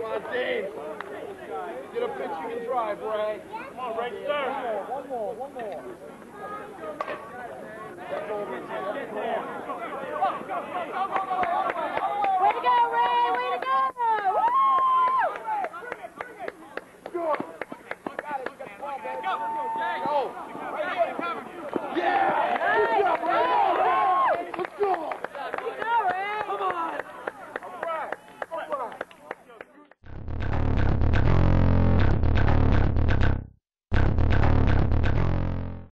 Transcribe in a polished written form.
on, Dave. Get a pitching and drive, Ray. Come on, Ray, start. One more. Get there.